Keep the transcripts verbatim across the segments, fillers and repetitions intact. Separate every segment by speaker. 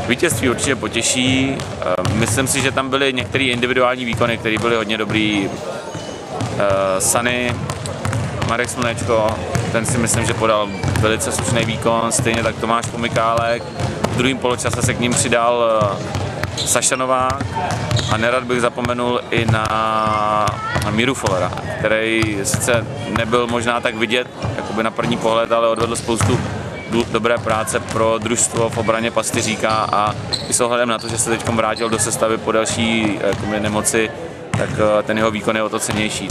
Speaker 1: Vítězství určitě potěší. Myslím si, že tam byly některé individuální výkony, které byly hodně dobrý. Sany, Marek Slunečko, ten si myslím, že podal velice slušný výkon, stejně tak Tomáš Pomykálek. V druhém poločase se k ním přidal Saša Novák a nerad bych zapomenul i na, na Míru Follera, který sice nebyl možná tak vidět jakoby na první pohled, ale odvedl spoustu dobré práce pro družstvo v obraně Pastyříka a i s ohledem na to, že se teď vrátil do sestavy po další jakoby, nemoci, tak ten jeho výkon je o to cennější.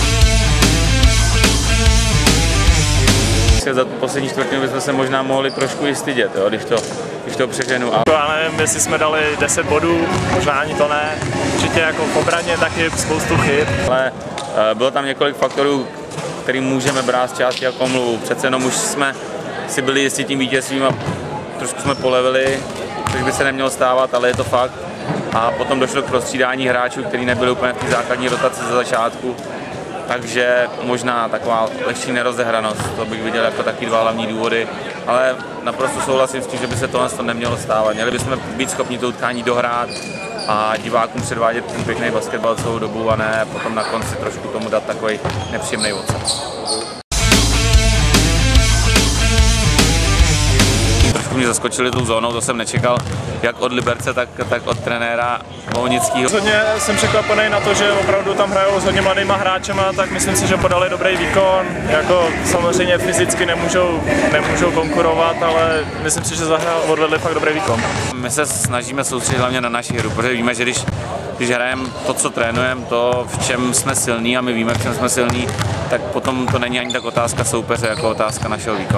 Speaker 1: Za tu poslední čtvrtinu bychom se možná mohli trošku i stydět, jo, když to, když to přeženu.
Speaker 2: Já nevím, jestli jsme dali deset bodů, možná ani to ne. Určitě jako v obraně taky spoustu chyb.
Speaker 1: Ale uh, bylo tam několik faktorů, který můžeme brát z části jako omluvu. Přece jenom už jsme si byli jistí tím vítězstvím a trošku jsme polevili, což by se nemělo stávat, ale je to fakt. A potom došlo k prostřídání hráčů, kteří nebyli úplně v té základní rotaci ze začátku. Takže možná taková lehčí nerozehranost, to bych viděl jako taky dva hlavní důvody, ale naprosto souhlasím s tím, že by se tohle nemělo stávat. Měli bychom být schopni to utkání dohrát a divákům předvádět ten pěkný basketbal celou dobu a ne potom na konci trošku tomu dát takový nepříjemný ocas. Trošku mě zaskočili tou zónou, to jsem nečekal, jak od Liberce, tak, tak od trenéra Mohonického.
Speaker 2: Hodně jsem překvapený na to, že opravdu tam hrajou s hodně mladýma hráčema, tak myslím si, že podali dobrý výkon. Jako samozřejmě fyzicky nemůžou, nemůžou konkurovat, ale myslím si, že zahrál, odvedli fakt dobrý výkon.
Speaker 1: My se snažíme soustředit hlavně na naši hru, protože víme, že když, když hrajeme to, co trénujeme, to, v čem jsme silní a my víme, v čem jsme silní, tak potom to není ani tak otázka soupeře, jako otázka našeho výkonu.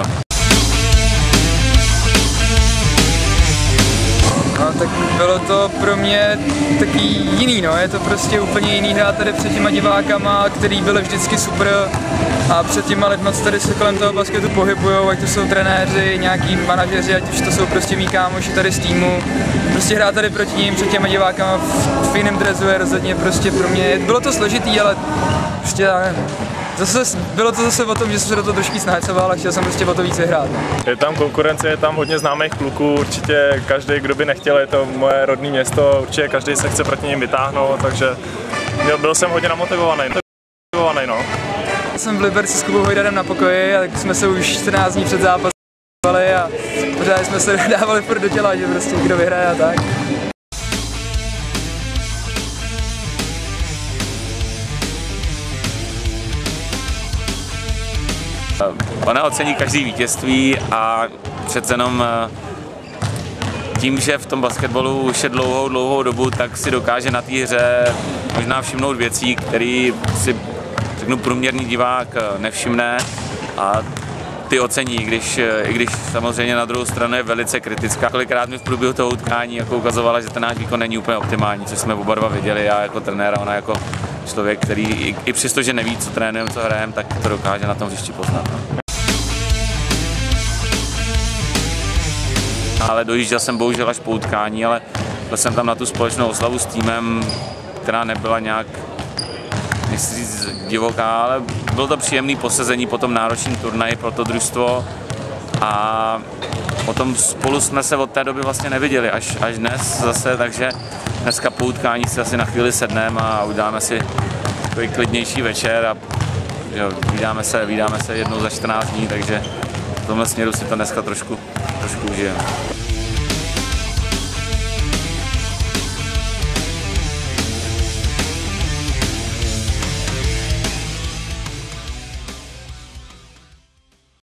Speaker 3: No, tak bylo to pro mě taky jiný, no, je to prostě úplně jiný hrát tady před těma divákama, který byli vždycky super a před těma lidma, co tady se kolem toho basketu pohybujou, ať to jsou trenéři, nějaký manažeři, ať už to jsou prostě mý kámoši tady z týmu. Prostě hrát tady proti ním, před těma divákama v, v jiném dresu je rozhodně prostě pro mě, bylo to složitý, ale prostě já nevím. Zase, bylo to zase o tom, že jsem se do toho trošku snahecoval a chtěl jsem prostě o to víc vyhrát.
Speaker 2: Je tam konkurence, je tam hodně známých kluků, určitě každý, kdo by nechtěl, je to moje rodné město, určitě každý se chce proti ním vytáhnout, takže byl jsem hodně namotivovaný. namotivovaný no.
Speaker 3: Jsem v Liberci s Kubou Hojdarem na pokoji a tak jsme se už čtrnáct dní před zápasem a pořád jsme se dávali furt do těla, že prostě kdo vyhraje a tak.
Speaker 1: Ona ocení každý vítězství a přece jenom tím, že v tom basketbalu už je dlouhou, dlouhou dobu, tak si dokáže na té hře možná všimnout věcí, které si, řeknu, průměrný divák nevšimne a ty ocení, i když, i když samozřejmě na druhou stranu je velice kritická. Kolikrát mi v průběhu toho utkání jako ukazovala, že ten náš výkon není úplně optimální, což jsme oba dva viděli, já jako trenér a ona jako člověk, který i, i přesto, že neví, co trénujeme, co hrajeme, tak to dokáže na tom hřišti poznat. No. Ale dojížděl jsem bohužel až po utkání, ale byl jsem tam na tu společnou oslavu s týmem, která nebyla nějak divoká, ale bylo to příjemné posezení po tom náročném turnaji pro to družstvo a potom spolu jsme se od té doby vlastně neviděli, až, až dnes zase, takže dneska po utkání si asi na chvíli sedneme a uděláme si takový klidnější večer a jo, vydáme se, vydáme se jednou za čtrnáct dní, takže v tomhle směru si to dneska trošku, trošku užijeme.